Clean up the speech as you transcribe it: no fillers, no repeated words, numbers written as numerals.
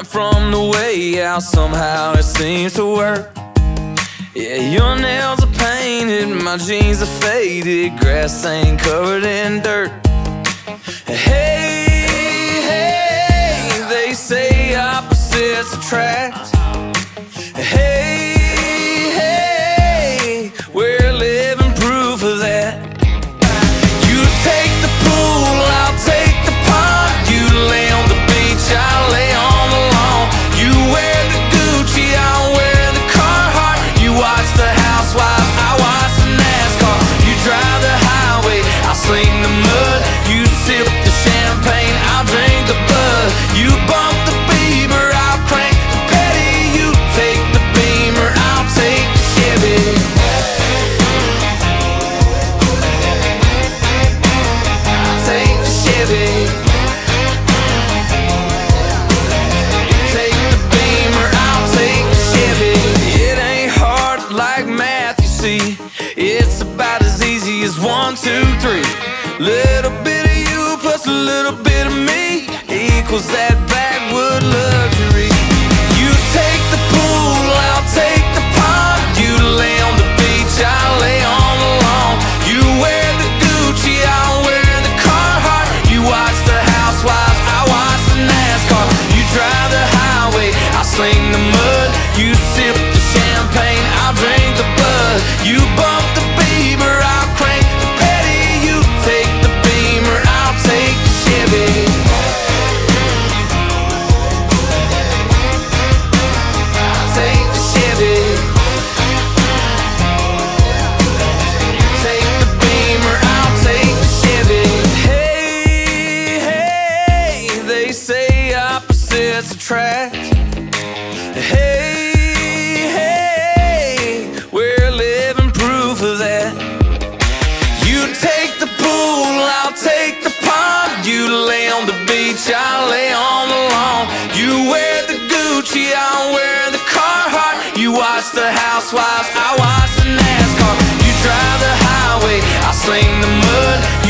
from the way out, somehow it seems to work. Yeah, your nails are painted, my jeans are faded, grass ain't covered in dirt. Hey, hey, they say opposites attract. Hey, hey, we're living proof of that. You take the pool, I'll take the pond. You lay on the beach, I'll lay on the lawn. You wear the Gucci, I'll wear the Carhart. You watch the housewives, I watch the NASCAR. You drive the highway, I'll sling the mud. You sip the champagne, I'll drink the blood. You bump the Bieber, I'll crank the petty. You take the Beamer, I'll take the Chevy. I'll take the Chevy. You take the Beamer, I'll take the Chevy. It ain't hard like math, you see. It's about as easy as 1, 2, 3. Little bit of you plus a little bit of me equals that backwood luxury. You take the pool, I'll take the pond. You lay on the beach, I'll lay on the lawn. You wear the Gucci, I'll wear the Carhart. You watch the housewives, I watch the NASCAR. You drive the highway, I'll sling the mud. You sip the champagne, I'll drink the blood. You bump the Bieber, I'll crank the petty. You take the Beamer, I'll take the Chevy. I'll take the Chevy. You take the Beamer, I'll take the Chevy. Hey, hey, they say opposites attract. Hey, hey, we're living proof of that. You take the pool, I'll take the pond. You lay on the beach, I'll lay on the lawn. You wear the Gucci, I'll wear the Carhart. You watch the housewives, I watch the NASCAR. You drive the highway, I'll sling the mud.